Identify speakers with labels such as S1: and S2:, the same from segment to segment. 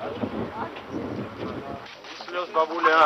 S1: Слез бабуля.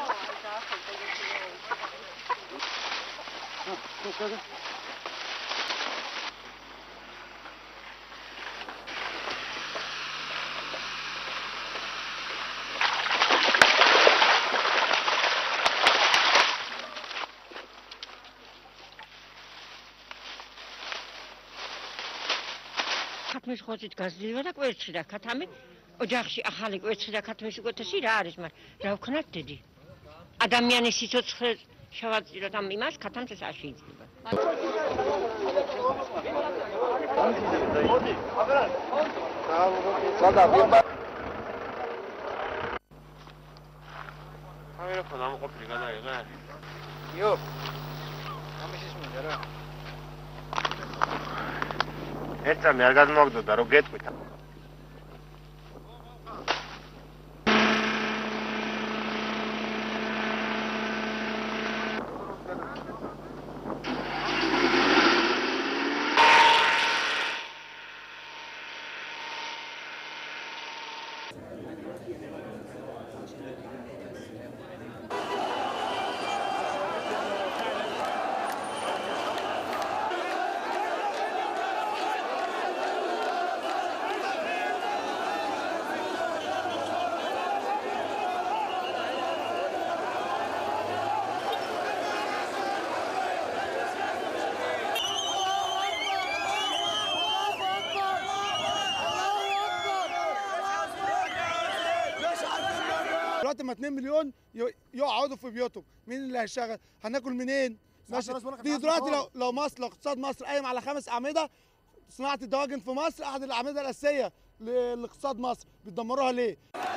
S2: ქათმის ხოწით გაზრდილება და კვერცხი და ქათამი ოჯახში ახალი კვერცხი და ქათმის უკეთესი რა არის, მაგრამ რა ვქნათ დიდი ადამიანის სიცოცხლე შევაწიროთ ამ იმას ქათამს ეს არ შეიძლება.
S1: 카메라폰 아무 ყოფილი გადაიღე.
S3: იო. ამის მინდა რა.
S1: ერთამი არ გადმოგდოდა რომ გეტყვით.
S4: دلوقتي ما 2 مليون يقعدوا في بيوتهم، مين اللي هيشتغل؟ هناكل منين؟ ماشي دي دلوقتي لو مصر، لو اقتصاد مصر قايم على 5 أعمدة، صناعة الدواجن في مصر أحد الأعمدة الأساسية لاقتصاد مصر، بتدمروها ليه؟